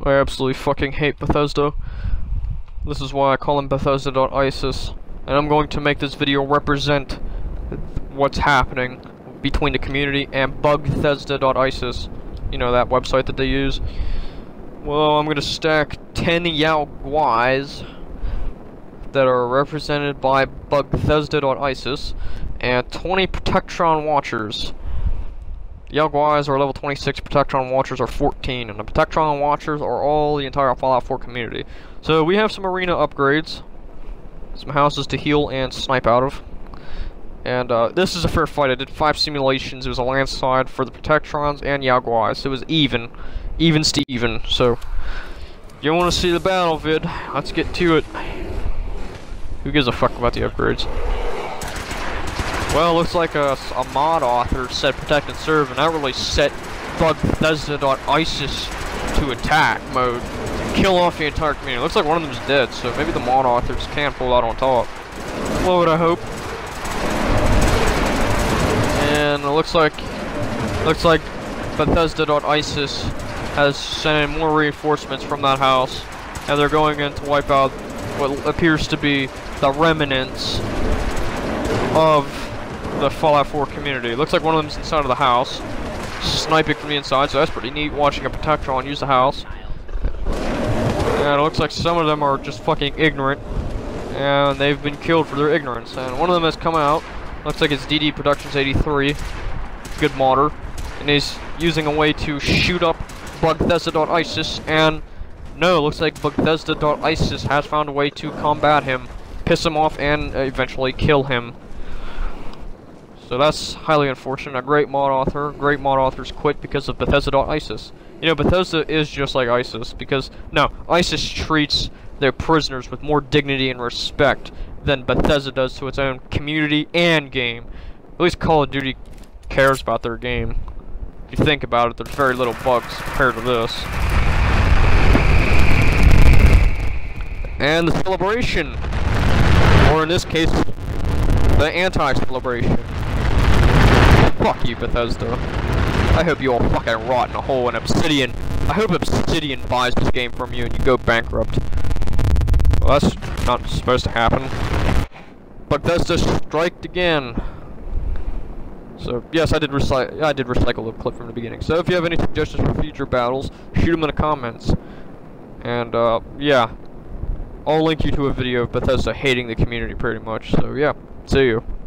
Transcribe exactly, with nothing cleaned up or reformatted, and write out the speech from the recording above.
I absolutely fucking hate Bethesda. This is why I call them Bethesda dot ISIS. And I'm going to make this video represent what's happening between the community and Bugthesda dot ISIS. You know, that website that they use. Well, I'm gonna stack ten Yao Guais that are represented by Bugthesda dot ISIS and twenty Protectron Watchers. Yao Guais are level twenty-six, Protectron Watchers are fourteen, and the Protectron Watchers are all the entire Fallout four community. So we have some arena upgrades, some houses to heal and snipe out of. And uh, this is a fair fight. I did five simulations. It was a landslide for the Protectrons and Yao Guais. So it was even. Even Steven. So, you want to see the battle vid? Let's get to it. Who gives a fuck about the upgrades? Well, looks like a, a mod author said protect and serve, and that really set Bugthesda dot ISIS to attack mode. Kill off the entire community. Looks like one of them's dead, so maybe the mod authors can pull out on top. What would I hope? And it looks like looks like Bethesda dot ISIS has sent in more reinforcements from that house, and they're going in to wipe out what appears to be the remnants of the Fallout four community. It looks like one of them's inside of the house, sniping from the inside, so that's pretty neat, watching a Protectron use the house. And it looks like some of them are just fucking ignorant, and they've been killed for their ignorance. And one of them has come out, looks like it's D D Productions eighty-three, good modder, and he's using a way to shoot up Bugthesda dot ISIS, and no, it looks like Bugthesda dot ISIS has found a way to combat him, piss him off, and uh, eventually kill him. So that's highly unfortunate. A great mod author, great mod authors quit because of Bethesda dot ISIS. You know, Bethesda is just like ISIS, because, no, ISIS treats their prisoners with more dignity and respect than Bethesda does to its own community and game. At least Call of Duty cares about their game. If you think about it, there's very little bugs compared to this. And the celebration, or in this case, the anti-celebration. Fuck you, Bethesda. I hope you all fucking rot in a hole in Obsidian. I hope Obsidian buys this game from you and you go bankrupt. Well, that's not supposed to happen. Bethesda striked again. So yes, I did recycle. I did recycle the clip from the beginning. So if you have any suggestions for future battles, shoot them in the comments. And uh, yeah, I'll link you to a video of Bethesda hating the community pretty much. So yeah, see you.